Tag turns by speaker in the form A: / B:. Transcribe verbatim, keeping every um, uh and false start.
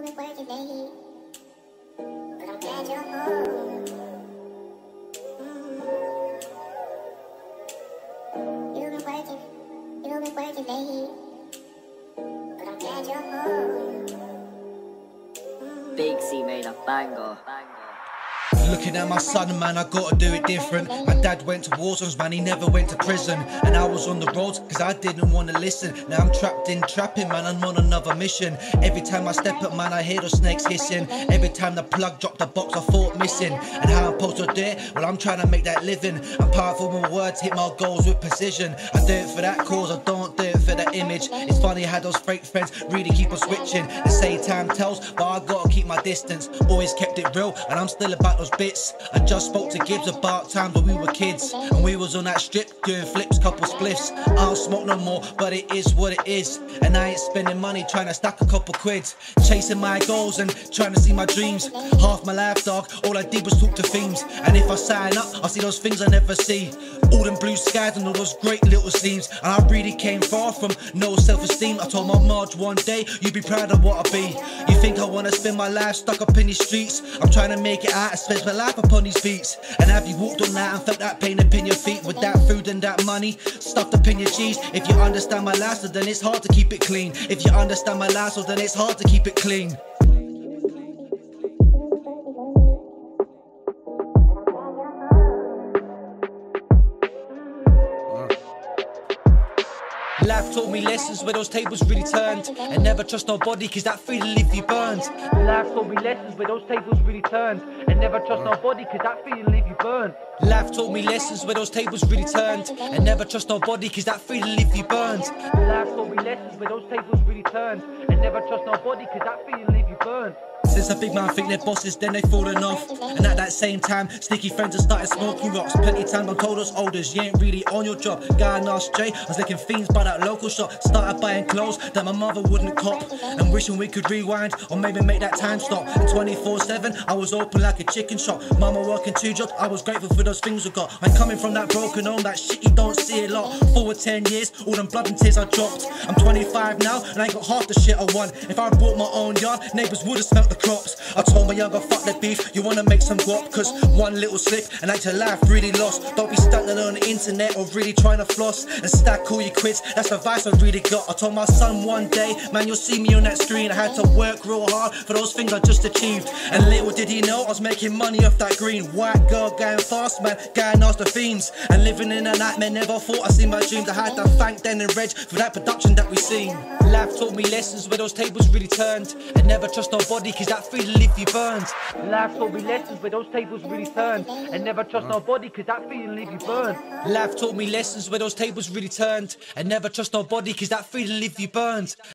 A: been working late, but I'm glad you're home. Mm. You've been working, you've been working late, but I'm glad you're home. Mm.
B: Big C made a banger.
C: Looking at my son, man, I gotta do it different. My dad went to war zones, man, he never went to prison. And I was on the roads, cause I didn't wanna listen. Now I'm trapped in trapping, man, I'm on another mission. Every time I step up, man, I hear those snakes hissing. Every time the plug dropped the box, I thought missing. And how I'm supposed to do it? Well, I'm trying to make that living. I'm powerful with my words, hit my goals with precision. I do it for that cause, I don't do it for the image. It's funny how those fake friends really keep on switching. They say time tells, but I gotta keep my distance. Always kept it real, and I'm still about those bits. I just spoke to Gibbs about times when we were kids, and we was on that strip doing flips, couple spliffs. I don't smoke no more, but it is what it is. And I ain't spending money trying to stack a couple quids, chasing my goals and trying to see my dreams. Half my life, dog, all I did was talk to themes. And if I sign up, I see those things I never see. All them blue skies and all those great little scenes. And I really came far from no self-esteem. I told my Marge one day, you'd be proud of what I be. You think I wanna spend my life stuck up in these streets? I'm trying to make it out and spend my life upon these beats. And have you walked on that and felt that pain up in your feet? With that food and that money stuffed up in your cheese? If you understand my lifestyle, then it's hard to keep it clean. If you understand my lifestyle, then it's hard to keep it clean. Life taught me lessons where those tables really turned. And never trust nobody, cause that feeling leave you burned. Life taught me lessons where those tables really turned. And never trust nobody, cause that feeling leave you burned. Life taught me lessons where those tables really turned. And never trust nobody, cause that feeling leave you burned. Life taught me lessons where those tables really turned. And never trust nobody, cause that feeling leave you burned. Since a big man think they're bosses, then they falling off. And at that same time, sticky friends have started smoking rocks. Plenty of times I'm told us olders, you ain't really on your job. Guy and asked Jay, I was licking fiends by that local shop. Started buying clothes that my mother wouldn't cop. And wishing we could rewind, or maybe make that time stop. And twenty-four seven, I was open like a chicken shop. Mama working two jobs, I was grateful for those things I got. I'm coming from that broken home, that shit you don't see a lot. Forward ten years, all them blood and tears I dropped. I'm twenty-five now, and I ain't got half the shit I want. If I bought my own yard, neighbours would've smelt the crops. I told my younger, fuck the beef, you wanna make some guap. Cause one little slip and that's your life really lost. Don't be standing on the internet or really trying to floss and stack all your quits, that's the advice I really got. I told my son one day, man, you'll see me on that screen. I had to work real hard for those things I just achieved. And little did he know I was making money off that green. White girl going fast, man, going after themes. And living in a nightmare, never thought I'd see my dreams. I had to thank Den and Reg for that production that we seen. Life taught me lessons where those tables really turned. And never trust nobody, cause that feeling leave you burned. Life taught me lessons where those tables really turned. And never trust nobody, cause that feeling leave you burned. Life taught me lessons where those tables really turned. And never trust nobody, cause that feeling leave you burned.